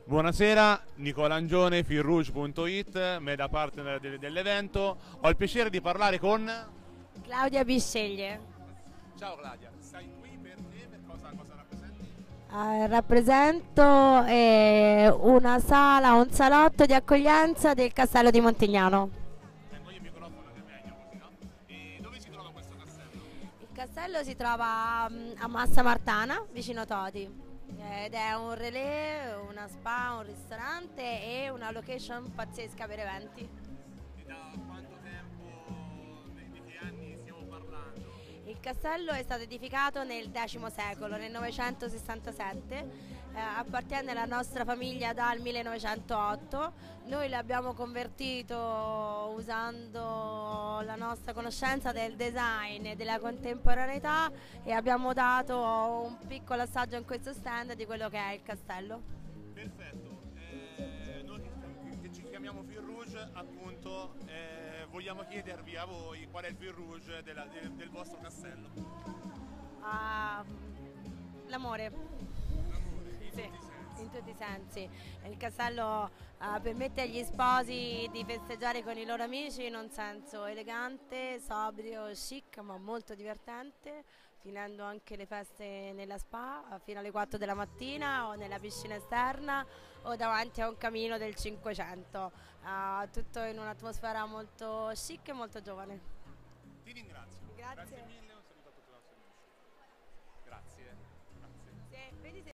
Buonasera, Nicola Angione, filrouge.it, media partner dell'evento. Ho il piacere di parlare con... Claudia Bisceglie. Ciao Claudia, stai qui perché? Per cosa rappresenti? Rappresento una sala, un salotto di accoglienza del Castello di Montignano. Tengo io il microfono che è meglio così, no? E dove si trova questo castello? Il castello si trova a Massa Martana, vicino Todi, ed è un relè, una spa, un ristorante e una location pazzesca per eventi. E da quanto tempo, di che anni stiamo parlando? Il castello è stato edificato nel X secolo, nel 967, appartiene alla nostra famiglia dal 1908. Noi l'abbiamo convertito usando la nostra conoscenza del design e della contemporaneità e abbiamo dato un piccolo assaggio in questo stand di quello che è il castello. Perfetto, noi che ci chiamiamo Fil Rouge, appunto, vogliamo chiedervi a voi qual è il Fil Rouge del vostro castello. Ah, l'amore. L'amore, in Sì, tutti i sensi. in tutti i sensi. Il castello permette agli sposi di festeggiare con i loro amici in un senso elegante, sobrio, chic, ma molto divertente, finendo anche le feste nella spa fino alle 4 della mattina o nella piscina esterna o davanti a un camino del 500. Tutto in un'atmosfera molto chic e molto giovane. Ti ringrazio, grazie Grazie. mille.